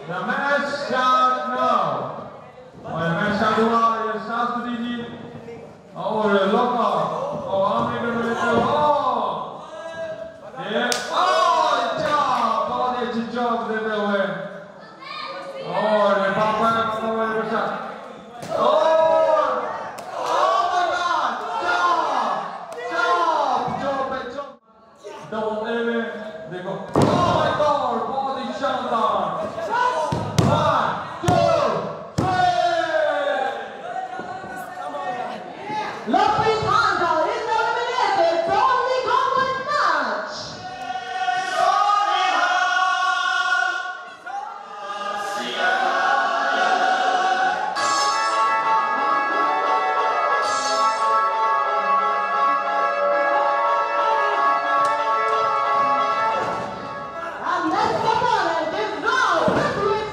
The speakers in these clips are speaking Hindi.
The match start now. और मैच स्टार्ट हुआ ये शास्त्री जी और लोका और आमने के मिलते हो ये अच्छा बहुत अच्छी जॉब देते हुए और ये पापा ने बचा और डबल ए में देखो oh my god बहुत ही शानदार 1 2 Prithavi is eliminated from the combat match. And next opponent is now Prithavi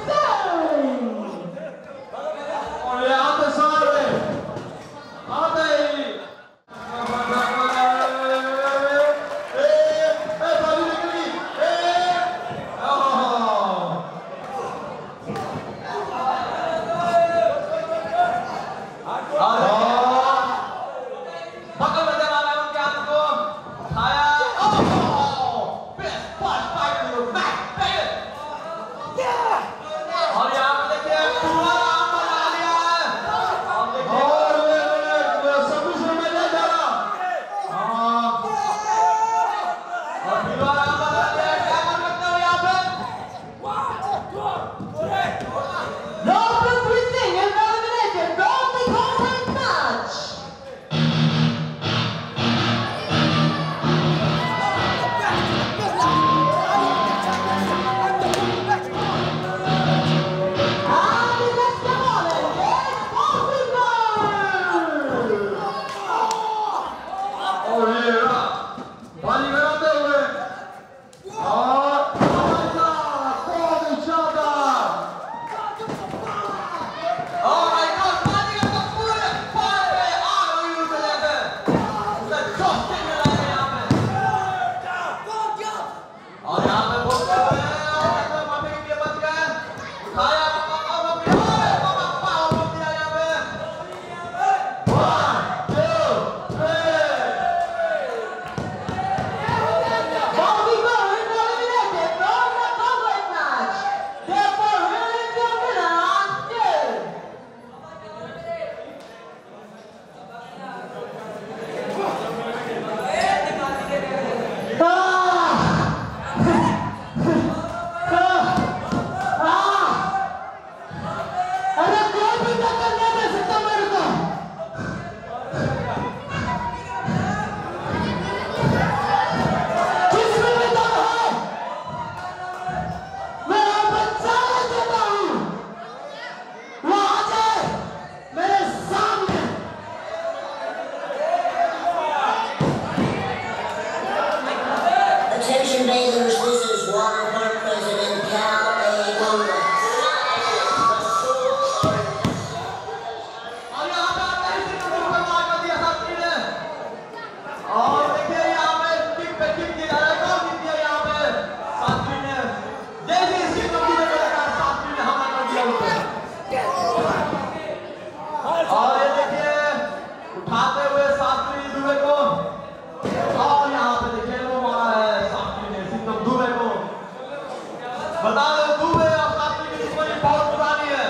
Raj. और ये आते सारे आते ही बाली निकली बगल में देना है उनके हाथ को उठाया और यहाँ पे देखिए पूरा बना लिया है और ये सबसे में ले जा रहा और दीवार बना लिया क्या कर सकते हो यहाँ पे Now Prithavi Raj is eliminated from the combat match. And the next opponent is Khali. और ये रहा बाली बनाते हुए और बहुत ही शानदार Oh my god बाली का पूरे पार पे आ गई उसे लेकर उसे चौथे में लाए यहाँ पे और यहाँ पे बहुत माफी के लिए बच गए उठाया और दिया यहाँ पे 1 2 Khali is eliminated from the combat match. Therefore, here is your winner and still. अरे कोई भी टक्कर नहीं दे सकता मेरे को. जिसमें भी दम है, मैं बचा देता हूँ. वो आ जाए मेरे सामने. Attention bathers, this is Water Park President Cal A. Luna. और यहाँ पे आते ही सिंघम को मार कर दिया शास्त्री ने और देखिए यहाँ पे किक पे किक दिया रिकॉर्ड किक दिया यहाँ पे शास्त्री ने जैसे ही सिंघम की जगह लगा शास्त्री ने हमला कर दिया उस पे और ये देखिए उठाते हुए शास्त्री दुबे को और यहाँ पे देखिए वो मारा है शास्त्री ने सिंघम दुबे को बता दो दुबे और शास्त्री की दुश्मनी बहुत पुरानी है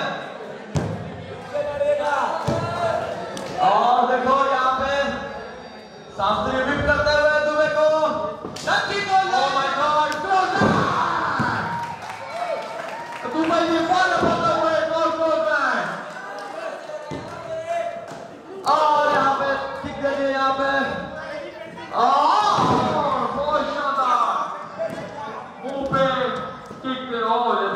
और देखो यहाँ पे शास्त्री विप करते हुए दुबे को लकी को oh my god दुबे ये बॉल पकड़ते हुए गोल बैक और यहाँ पे किक दे दिए यहाँ पे बहुत शानदार मुंह पे किक दे और ये